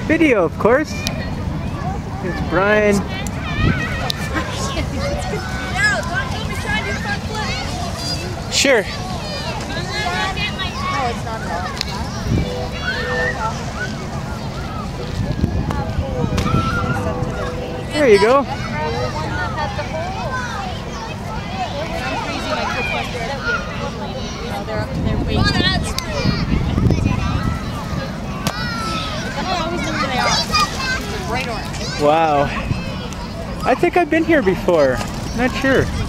Video, of course. It's Bryan. Sure. Oh, it's not that. There you go. Wow. I think I've been here before. Not sure.